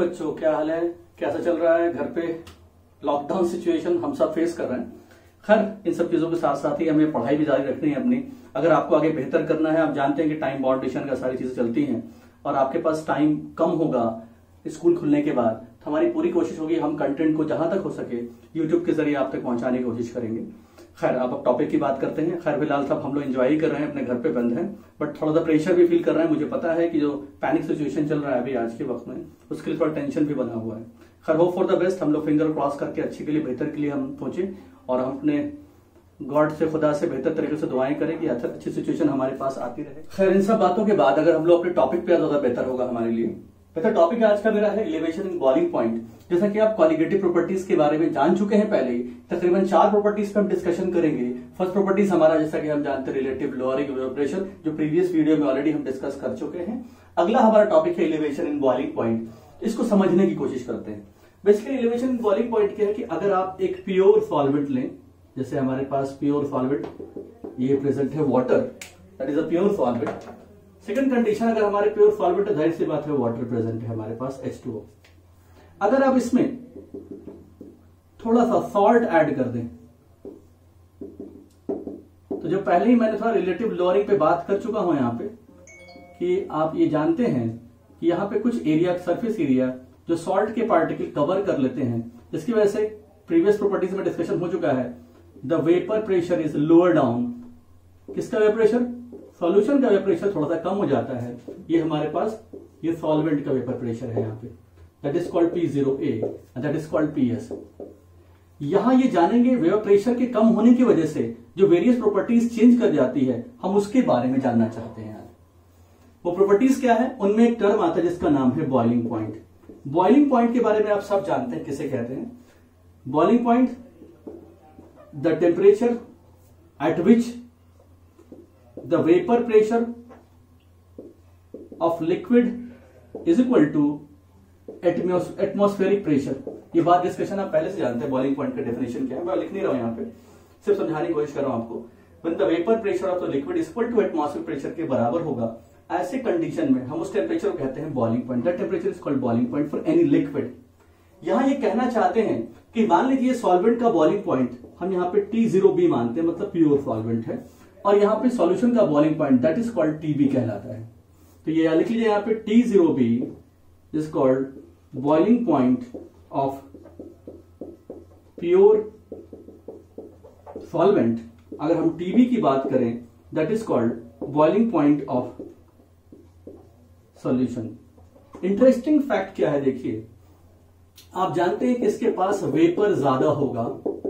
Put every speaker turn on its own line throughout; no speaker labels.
बच्चों, क्या हाल है? कैसा चल रहा है? घर पे लॉकडाउन सिचुएशन हम सब फेस कर रहे हैं। खैर, इन सब चीजों के साथ साथ ही हमें पढ़ाई भी जारी रखनी है अपनी। अगर आपको आगे बेहतर करना है, आप जानते हैं कि टाइम बाउंड ट्यूशन का सारी चीजें चलती हैं और आपके पास टाइम कम होगा स्कूल खुलने के बाद, तो हमारी पूरी कोशिश होगी हम कंटेंट को जहां तक हो सके यूट्यूब के जरिए आप तक पहुंचाने की कोशिश करेंगे। खैर, अब टॉपिक की बात करते हैं। खैर, फिलहाल सब हम लोग एंजॉय ही कर रहे हैं, अपने घर पे बंद हैं, बट थोड़ा सा प्रेशर भी फील कर रहे हैं। मुझे पता है कि जो पैनिक सिचुएशन चल रहा है अभी आज के वक्त में, उसके लिए थोड़ा टेंशन भी बना हुआ है। खैर, होप फॉर द बेस्ट। हम लोग फिंगर क्रॉस करके अच्छे के लिए, बेहतर के लिए हम सोचे और हम अपने गॉड से, खुदा से बेहतर तरीके से दुआएं करें कि अच्छी सिचुएशन हमारे पास आती रहे। खैर, इन सब बातों के बाद अगर हम लोग अपने टॉपिक पे ज्यादा बेहतर होगा हमारे लिए। बेहतर टॉपिक आज का मेरा है एलिवेशन इन बॉइलिंग पॉइंट। जैसा कि आप कॉलिगेटिव प्रॉपर्टीज के बारे में जान चुके हैं पहले ही, तकरीबन 4 प्रॉपर्टीज पे हम डिस्कशन करेंगे। फर्स्ट प्रॉपर्टीज हमारा, जैसा कि हम जानते हैं, रिलेटिव लोअरिंग इवेपोरेशन, जो प्रीवियस वीडियो में ऑलरेडी हम डिस्कस कर चुके हैं। अगला हमारा टॉपिक है एलिवेशन इन बॉइलिंग पॉइंट। इसको समझने की कोशिश करते हैं। Basically elevation in boiling point क्या है कि अगर आप एक प्योर सॉल्वेंट लें, जैसे हमारे पास प्योर सॉल्वेंट ये प्रेजेंट है water, that is a pure solvent. Second condition, अगर हमारे प्योर सॉल्वेंट, जाहिर सी बात है वाटर प्रेजेंट है हमारे पास H2O। अगर आप इसमें थोड़ा सा सॉल्ट ऐड कर दें, तो जो पहले ही मैंने थोड़ा रिलेटिव लोअरिंग पे बात कर चुका हूं यहां पे, कि आप ये जानते हैं कि यहां पे कुछ एरिया, सरफेस एरिया जो सॉल्ट के पार्टिकल कवर कर लेते हैं, जिसकी वजह से प्रीवियस प्रॉपर्टीज में डिस्कशन हो चुका है, the vapour pressure is lower down. किसका वेपर प्रेशर? सॉल्यूशन का वेपर प्रेशर थोड़ा सा कम हो जाता है। ये हमारे पास ये सॉल्वेंट का वेपर प्रेशर है यहाँ पे, that is called P0A, that is called PS। यहां ये जानेंगे वेपर प्रेशर के कम होने की वजह से जो वेरियस प्रॉपर्टीज चेंज कर जाती है, हम उसके बारे में जानना चाहते हैं। वो प्रॉपर्टीज क्या है? उनमें एक टर्म आता है जिसका नाम है बॉइलिंग पॉइंट। बॉइलिंग पॉइंट के बारे में आप सब जानते हैं, किसे कहते हैं? Boiling point, the temperature at which the vapor pressure of liquid is equal to atmospheric pressure। ये बात डिस्कशन आप पहले से जानते हैं। बॉइलिंग पॉइंट का डेफिनेशन क्या है, मैं लिख नहीं रहा हूं यहाँ पे, सिर्फ समझाने की कोशिश कर रहा हूं आपको। when the vapor pressure of the liquid is equal to atmospheric pressure के बराबर होगा, ऐसे कंडीशन में हम उस टेम्परेचर को कहते हैं boiling point. That temperature is called boiling point for any liquid. यहां ये कहना चाहते हैं कि मान लीजिए सॉल्वेंट का बॉइलिंग पॉइंट हम यहाँ पे T0B मानते हैं, मतलब प्योर सॉल्वेंट है, और यहां पे सॉल्यूशन का boiling point that is called TB कहलाता है। तो ये लिख लीजिए यहाँ पे T0B is called boiling point of pure solvent. अगर हम TB की बात करें, that is called boiling point of solution. Interesting fact क्या है, देखिए, आप जानते हैं कि इसके पास वेपर ज्यादा होगा,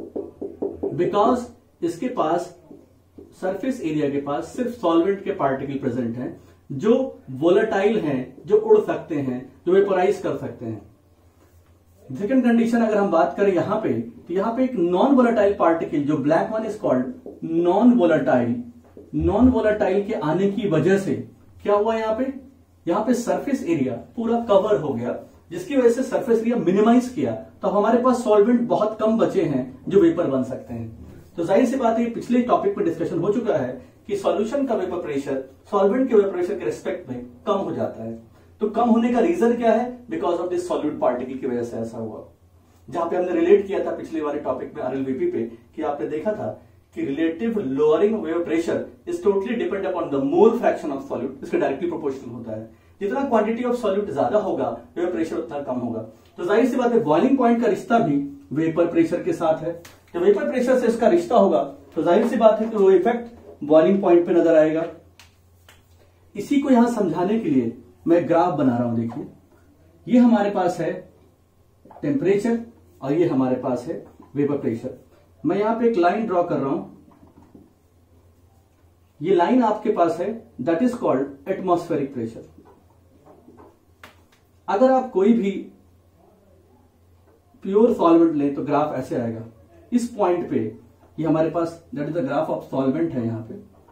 बिकॉज इसके पास सरफेस एरिया के पास सिर्फ सॉल्वेंट के पार्टिकल प्रेजेंट हैं, जो वोलेटाइल हैं, जो उड़ सकते हैं, जो वेपराइज कर सकते हैं। सेकंड कंडीशन अगर हम बात करें यहां पे, तो यहां पे एक नॉन वोलेटाइल पार्टिकल, जो black one is called non volatile. Non volatile के आने की वजह से क्या हुआ, यहां पे सरफेस एरिया पूरा कवर हो गया, जिसकी वजह से सरफेस एरिया मिनिमाइज किया, तो हमारे पास सॉल्वेंट बहुत कम बचे हैं जो वेपर बन सकते हैं। तो जाहिर सी बात है, पिछले टॉपिक में डिस्कशन हो चुका है कि सॉल्यूशन का वेपर प्रेशर सॉल्वेंट के वेपर प्रेशर के रिस्पेक्ट में कम हो जाता है। तो कम होने का रीजन क्या है? Because of this solute particle की वजह से ऐसा हुआ। जहां पे हमने रिलेट किया था पिछले वाले टॉपिक में RLVP पे, कि आपने देखा था कि relative lowering vapour pressure is totally depend upon the mole fraction of solute. इसका डायरेक्टली प्रोपोर्शनल होता है। जितना क्वांटिटी ऑफ सॉल्यूट ज्यादा होगा, वेपर प्रेशर उतना कम होगा। तो जाहिर सी बात है, बॉइलिंग पॉइंट का रिश्ता भी वेपर प्रेशर के साथ है। जब वेपर प्रेशर से इसका रिश्ता होगा, तो जाहिर सी बात है कि वो इफेक्ट बॉइलिंग पॉइंट पे नजर आएगा। इसी को यहां समझाने के लिए मैं ग्राफ बना रहा हूं। देखिए, ये हमारे पास है टेम्परेचर और ये हमारे पास है वेपर प्रेशर। मैं यहां पे एक लाइन ड्रॉ कर रहा हूं। ये लाइन आपके पास है, that is called atmospheric pressure. अगर आप कोई भी प्योर सॉल्वेंट लें तो ग्राफ ऐसे आएगा। इस पॉइंट पे ये हमारे पास that is the graph of solvent है यहां पे।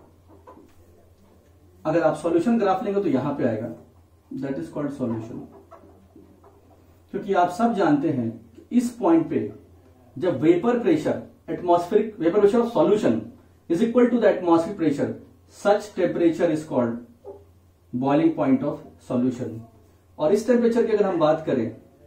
अगर आप सॉल्यूशन ग्राफ लेंगे तो यहां पे आएगा, दैट इज कॉल्ड सॉल्यूशन। क्योंकि आप सब जानते हैं कि इस पॉइंट पे जब vapour pressure, atmospheric vapour pressure of solution is equal to the atmospheric pressure, such temperature is called boiling point of solution. और इस टेम्परेचर की अगर हम बात करें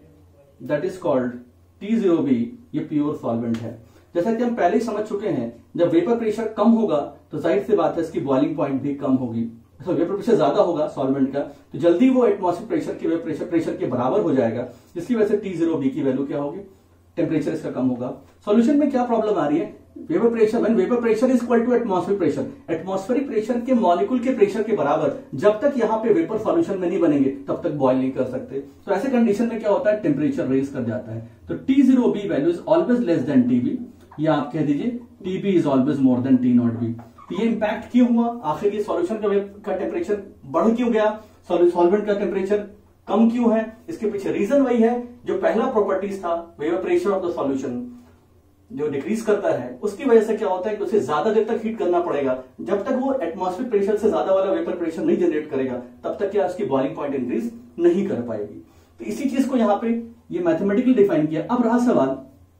दैट इज कॉल्ड T0B, ये प्योर सॉल्वेंट है। जैसा कि हम पहले ही समझ चुके हैं, जब वेपर प्रेशर कम होगा तो जाहिर सी बात है इसकी बॉइलिंग पॉइंट भी कम होगी। तो वेपर प्रेशर ज्यादा होगा सॉल्वेंट का तो जल्दी वो एटमॉस्फेरिक प्रेशर के वेपर प्रेशर के बराबर हो जाएगा, जिसकी वजह से T0B की वैल्यू क्या होगी, टेम्परेचर इसका कम होगा। सॉल्यूशन में क्या प्रॉब्लम आ रही है, vapour pressure, when vapour pressure is equal to atmospheric pressure, atmospheric pressure के मॉलिक्यूल के प्रेशर के बराबर जब तक यहां पे वेपर सॉल्यूशन में नहीं बनेंगे तब तक बॉयल नहीं कर सकते। तो ऐसे कंडीशन में क्या होता है, टेम्परेचर रेज कर जाता है। तो T0B value is always less than TB, या आप कह दीजिए TB is always more than T0B। तो ये इंपैक्ट क्यों हुआ, आखिर ये सॉल्यूशन का टेम्परेचर बढ़ क्यों गया, सॉल्वेंट का टेम्परेचर कम क्यों है, इसके पीछे रीजन वही है जो पहला प्रॉपर्टीज था, vapour pressure of the solution जो डिक्रीज करता है, उसकी वजह से क्या होता है कि उसे ज्यादा देर तक हीट करना पड़ेगा। जब तक वो एटमॉस्फेरिक प्रेशर से ज्यादा वाला वेपर प्रेशर नहीं जनरेट करेगा तब तक क्या उसकी बॉइलिंग पॉइंट इंक्रीज नहीं कर पाएगी। तो इसी चीज को यहां पे ये मैथमेटिकली डिफाइन किया। अब रहा सवाल,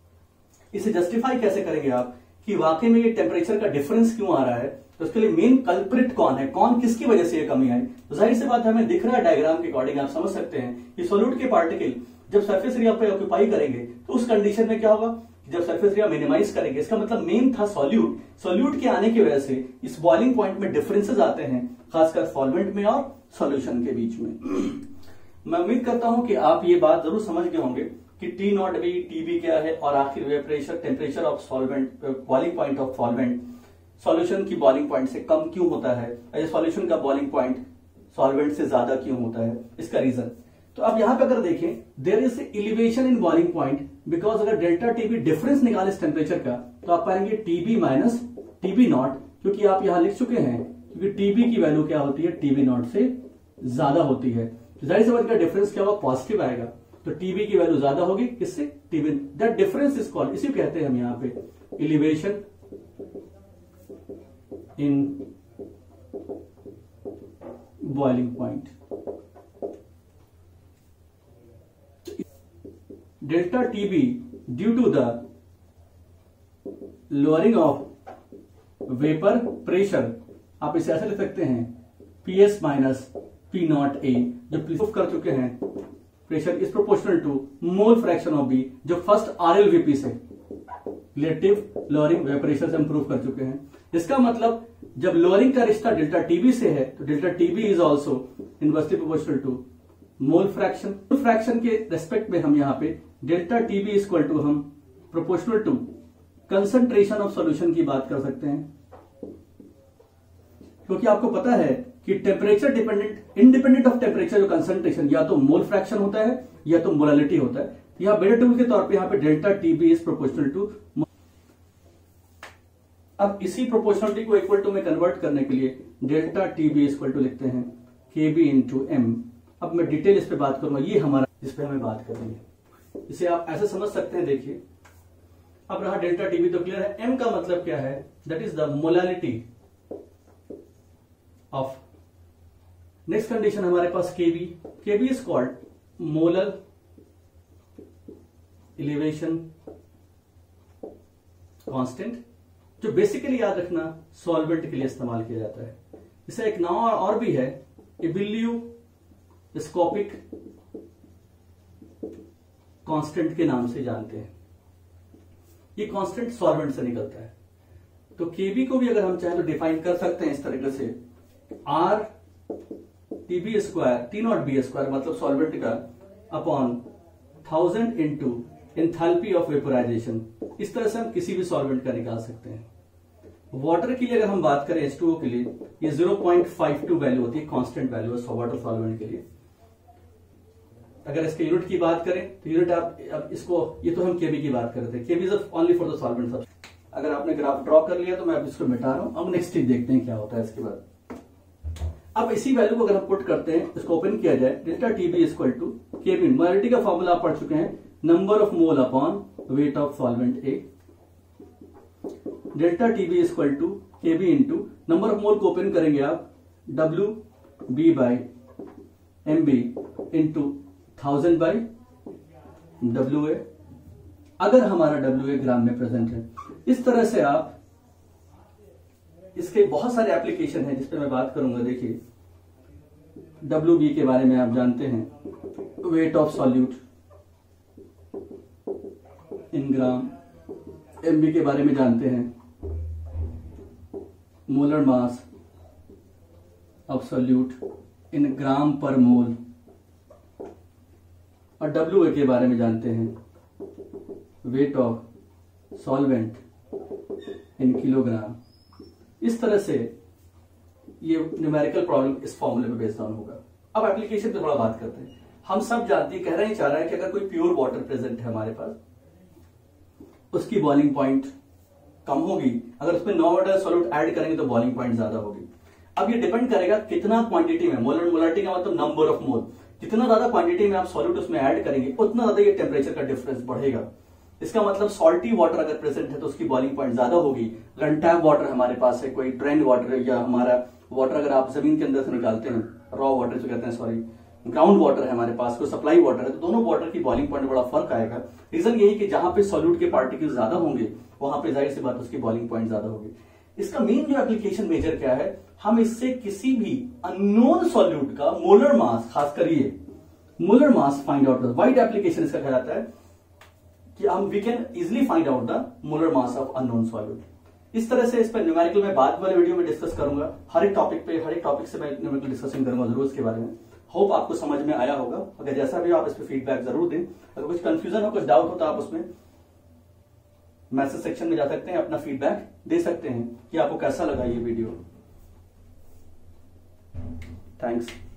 इसे जस्टिफाई कैसे करेंगे आप कि वाकई में ये टेम्परेचर का डिफरेंस क्यों आ रहा है, तो उसके लिए मेन कल्प्रिट कौन है, कौन किसकी वजह से ये कमी आई। तो जाहिर सी बात है, हमें दिख रहा है डायग्राम के अकॉर्डिंग, आप समझ सकते हैं कि सोल्यूट के पार्टिकल जब सरफेस एरिया पे ऑक्यूपाई करेंगे तो उस कंडीशन में क्या होगा, जब सरफेस एरिया मिनिमाइज करेंगे, इसका मतलब मेन था सॉल्यूट के आने की वजह से इस बॉइलिंग पॉइंट में डिफरेंसेस आते हैं, खासकर सॉल्वेंट में और सॉल्यूशन के बीच में। मैं उम्मीद करता हूं कि आप ये बात जरूर समझ गए होंगे कि T0B, TB क्या है और आखिर vapour pressure, temperature of solvent, boiling point of solvent solution की बॉइलिंग पॉइंट से कम क्यों होता है, सॉल्यूशन का बॉइलिंग पॉइंट सॉल्वेंट से ज्यादा क्यों होता है, इसका रीजन। तो अब यहां पे अगर देखें, there is elevation in boiling point because अगर डेल्टा TB डिफरेंस निकाले इस टेम्परेचर का तो आप पाएंगे TB माइनस TB0, क्योंकि आप यहां लिख चुके हैं क्योंकि TB की वैल्यू क्या होती है, TB0 से ज्यादा होती है। जाहिर सी बात का डिफरेंस क्या होगा, पॉजिटिव आएगा। तो TB की वैल्यू ज्यादा होगी किससे, TB, that difference is called, इसी कहते हैं हम यहां पे elevation in boiling point. Delta TB due to the lowering of vapour pressure, आप इसे ऐसे लिख सकते हैं PS माइनस P0A, जो प्रूफ कर चुके हैं pressure is proportional to mole fraction of B, जो फर्स्ट RLVP से रिलेटिव लोअरिंग वेपर प्रेशर से हम प्रूफ कर चुके हैं। इसका मतलब जब लोअरिंग का रिश्ता डेल्टा TB से है तो delta TB is also inversely proportional to mole fraction. Mole fraction के रेस्पेक्ट में हम यहां पे delta TB is equal to हम proportional to concentration of solution की बात कर सकते हैं, क्योंकि आपको पता है कि temperature dependent, independent of temperature जो कंसंट्रेशन या तो मोल फ्रैक्शन होता है या तो मोलालिटी होता है। यहां बेटा टूल के तौर पे यहां पे delta TB is proportional to. अब इसी प्रोपोर्शनलिटी को इक्वल टू में कन्वर्ट करने के लिए डेल्टा TB इक्वल टू लिखते हैं KB इंटू M। अब मैं डिटेल इस पे बात करूंगा, ये हमारा जिस पे हमें बात करनी है, इसे आप ऐसे समझ सकते हैं। देखिए अब रहा डेल्टा TB तो क्लियर है, M का मतलब क्या है, that is the molality of. Next condition हमारे पास KB is called molar elevation constant, जो बेसिकली याद रखना सॉल्वेंट के लिए इस्तेमाल किया जाता है। इसे एक नाम और भी है, इबिलियोस्कोपिक कांस्टेंट के नाम से जानते हैं। ये कांस्टेंट सॉल्वेंट से निकलता है। तो KB को भी अगर हम चाहें तो डिफाइन कर सकते हैं इस तरीके से, R TB square T0B square मतलब सॉल्वेंट का upon 1000 into enthalpy of vaporisation. इस तरह से हम किसी भी सॉल्वेंट का निकाल सकते हैं। वाटर के लिए अगर हम बात करें H2O के लिए, ये 0.52 वैल्यू होती है, कांस्टेंट वैल्यू है वाटर सॉल्वेंट के लिए। अगर इसके यूनिट की बात करें तो यूनिट आप इसको, ये तो हम KB की बात कर रहे थे, KB is only for the solvent. अगर आपने ग्राफ ड्रॉ कर लिया तो मैं अब इसको मिटा रहा हूं। अब नेक्स्ट चीज देखते हैं क्या होता है इसके बाद। अब इसी वैल्यू को अगर हम पुट करते हैं, इसको ओपन किया जाए, delta TB equal to KB, molality का फॉर्मूला आप पढ़ चुके हैं, number of mole upon weight of solvent A। Delta TB equal to KB into number of mole को ओपन करेंगे आप WB by MB into 1000 by WA, अगर हमारा WA ग्राम में प्रेजेंट है। इस तरह से आप, इसके बहुत सारे एप्लीकेशन हैं जिस पे मैं बात करूंगा। देखिए WB के बारे में आप जानते हैं, weight of solute, in gram, MB के बारे में जानते हैं, मोलर मास एब्सोल्यूट इन ग्राम पर मोल, और डब्ल्यू के बारे में जानते हैं, weight of solvent in kilogram. इस तरह से ये न्यूमेरिकल प्रॉब्लम इस फॉर्मूले पे बेस्ड ऑन होगा। अब एप्लीकेशन पे थोड़ा बात करते हैं। हम सब जानते हैं, कहना ही चाह रहा है कि अगर कोई प्योर वाटर प्रेजेंट है हमारे पास, उसकी बॉइलिंग पॉइंट कम होगी, अगर उसमें नॉन सॉल्यूट ऐड करेंगे तो बॉइलिंग पॉइंट ज्यादा होगी। अब ये डिपेंड करेगा कितना क्वांटिटी में, मोलरिटी का मतलब नंबर ऑफ मोल, जितना ज्यादा क्वांटिटी में आप सॉल्यूट उसमें ऐड करेंगे उतना ज्यादा ये टेम्परेचर का डिफरेंस बढ़ेगा। इसका मतलब सॉल्टी वाटर अगर प्रेजेंट है तो उसकी बॉइलिंग पॉइंट ज्यादा होगी। अगर टैप वाटर हमारे पास है, कोई ड्रेन वाटर या हमारा वाटर अगर आप जमीन के अंदर से निकालते हैं, रॉ वाटर जो कहते हैं, सॉरी ग्राउंड वाटर है हमारे पास, कोई सप्लाई वाटर है, तो दोनों वाटर की बॉइलिंग पॉइंट बड़ा फर्क आएगा। रीजन यही कि जहां पे सॉल्यूट के पार्टिकल्स ज्यादा होंगे वहां पे जाहिर सी बात उसकी बॉइलिंग पॉइंट ज्यादा होगी। इसका मेन जो एप्लीकेशन मेजर क्या है, हम इससे किसी भी अननोन सॉल्यूट का मोलर मास, खास करिए molar mass find out, wide application इसका कहा जाता है कि हम we can easily find out the molar mass of unknown solute. इस तरह से इस पर न्यूमेरिकल में बाद वाले वीडियो में डिस्कस करूंगा। हर एक टॉपिक से मैं न्यूमेरिकल डिस्कशन करूंगा जरूर इसके बारे में। होप आपको समझ में आया होगा। अगर जैसा भी आप इस पर फीडबैक जरूर दें। अगर कुछ कंफ्यूजन हो, कुछ डाउट हो तो आप उसमें मैसेज सेक्शन में जा सकते हैं, अपना फीडबैक दे सकते हैं कि आपको कैसा लगा ये वीडियो। थैंक्स।